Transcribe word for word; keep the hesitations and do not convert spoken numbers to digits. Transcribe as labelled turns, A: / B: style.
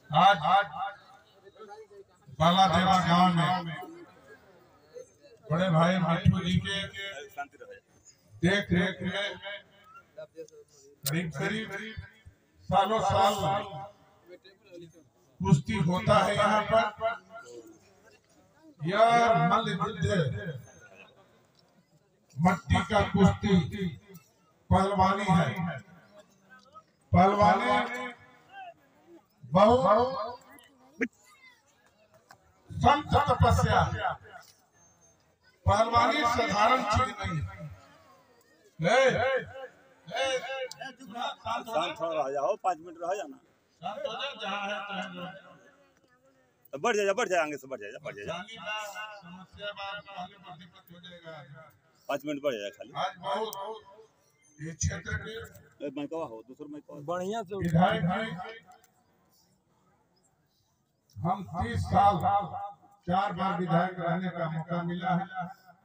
A: आज बालादेवा गांव में बड़े भाई मिठू जी के देख रेख में करीब करीब सालों साल कुश्ती होता है यहाँ पर। यह मल्ल युद्ध मट्टी का कुश्ती पहलवानी है। पहलवानी बहुत संत तपस्या, पहलवानी साधारण चीज नहीं है।
B: शांत रह जाओ, पाँच मिनट रह जाना।
A: शांत हो जा, जहाँ है
B: तो बढ़ जाए, बढ़ जाए, आगे से बढ़ जाए, बढ़ जाए।
A: समस्या दिक्कत हो जाएगा।
B: पाँच मिनट बढ़ जाए खाली।
A: आज बहुत ये क्षेत्र के
B: मैकवा हो दूसरा मैकवा
C: बढ़िया से
A: विधायक हैं। हम तीस साल चार बार विधायक रहने का मौका मिला है।